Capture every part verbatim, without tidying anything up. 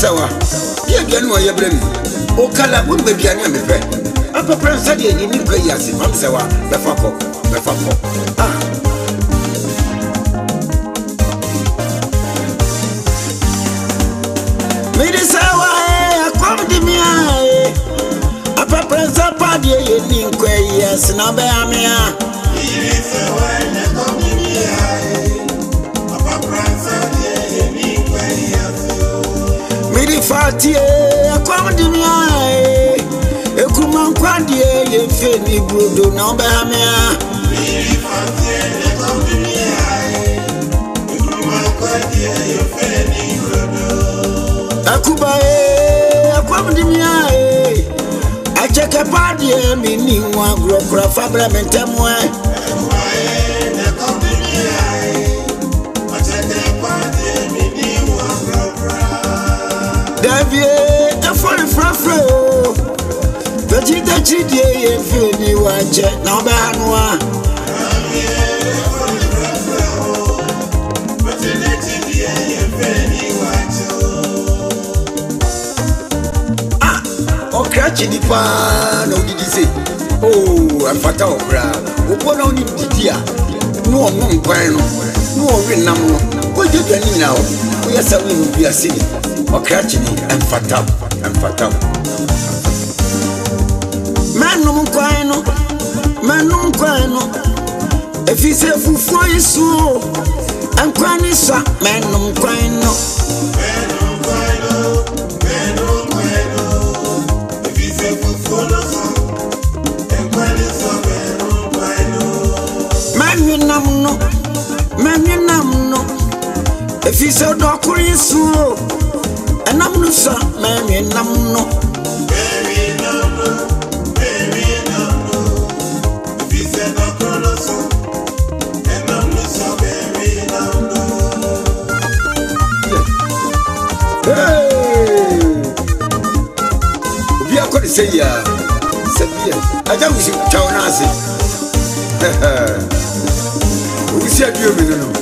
sawa. Ye ganu ye bremi. O kala wo be bia na me pe. Apa pransa de ni kwa yase. Mam sawa. Be fako. Be fako. Ah. Me de sawa e akwam di mi a. Apa pransa pa de ye ni kwa yase na be amia. Me de sawa e akwam di mi a. Apa pransa de ye ni kwa yase. Miri fatie akwamdi mi ai ekuma nkwadi ye fe ni brodo na oba hamia miri fatie akwamdi mi ai ekuma nkwadi ye fe ni brodo akuba e akwamdi mi ai acheke padi mi ni wa grokra fabra mentemo e Davie, a funny frafro. Vegeta Chidi, and Fini watch it now. Banwa. Ah, oh, catching the pan. No, did you say? Oh, I'm fatal, bra. What only did ya? No, no, no, no, what did you now? We are selling, we are seeing. Okachini and fatal and fatal. Manum quino, manum quino. If he say fufu isu, and quanisa, manum quino. Manum quino, manum quino. If he say fufu and quanisa, manum quino. Manunam no, manunam no. If he say dokuri isu. And I'm no son, Mary, and I'm no. Mary, no, Mary, no. If he said no, Colosso, and I'm no son, Mary, no. Hey! We are going to say, yeah, I don't wish you to answer. We said you,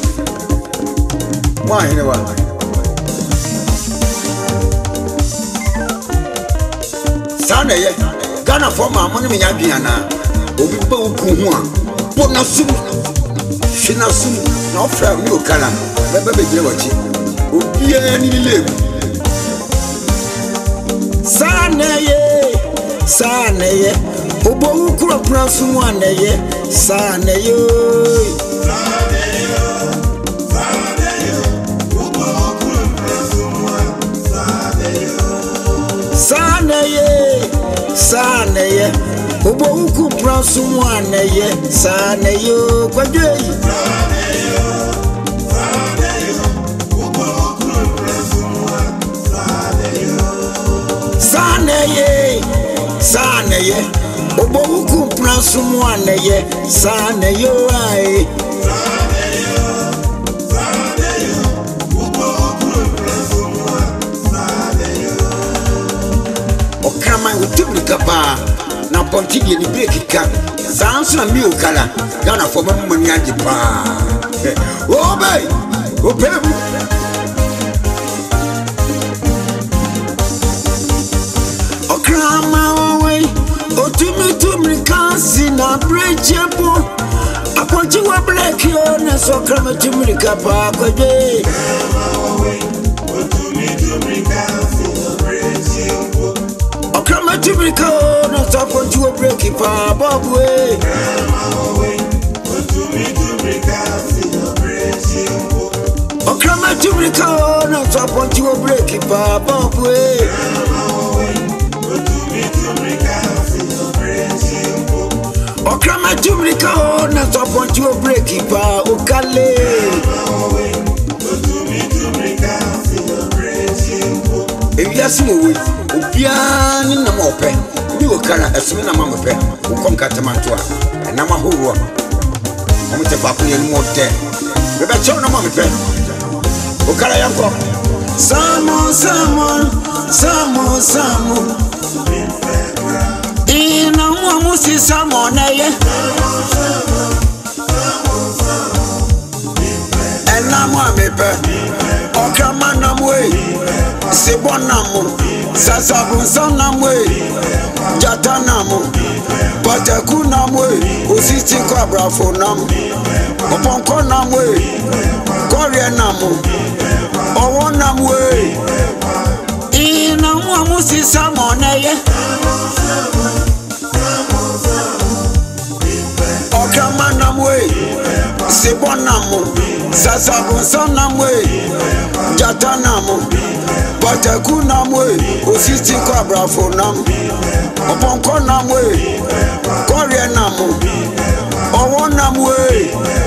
why, you know. Sana ye Ghana for my money me abiana obi ba oku ho a bona sum hina sum na ofra mi okala bebe be gire wachi obi ani lele sana ye sana ye obo ukura pransum ana ye sana ye sana ye sana ye obo ukura pransum sana ye sana ye Sana ye, obo uku pransu mwana ye, sana yo kwadwe. Sana yo, sana yo, obo uku pransu mwana, sana yo. Sana ye, sana ye, obo uku pransu mwana ye, sana yo ai. Sana yo, sana yo, obo uku pransu mwana, sana yo. Okama utibli kapa. Na ponti ni break ka sanso na mi okala Ghana for my money adi pa oh boy oh baby okrama way otumi tumi kansi na brechepo aponti wa black yo na so krama tumi kapa kwaje otumi tumi kansi na brechepo okrama tumi ka stop what you break it for Bob way. Oh, come at you recall, not stop what you break it for Bob way. Oh, come at you recall, not stop what you break it for Okale. If you ask me, Pian in the mope. You can assume a mamma pen, who come Catamantua, and I'm a who one. I'm with a papi and more dead. Rebecca, no mamma pen. Who can I am? Someone, someone, someone, someone. In a woman, see someone, eh? And I'm a paper. Oh, come on, I'm way. Sebonamo, Sasabunsanamwe, Jatanamo, Patakunamwe, Ositi Quabrafonam, Oponkonamwe, Koreanamo, Owonamwe, Inamusi Samoneye, Okamanamwe, Sebonamo, Sasabunsanamwe, Jatanamo, Patakunamwe, Ositi Quabrafonam, Oponkonamwe, Koreanamo, Owonamwe.